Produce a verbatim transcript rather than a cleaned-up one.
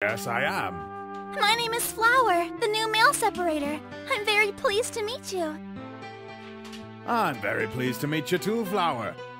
Yes, I am. My name is Flower, the new mail separator. I'm very pleased to meet you. I'm very pleased to meet you too, Flower.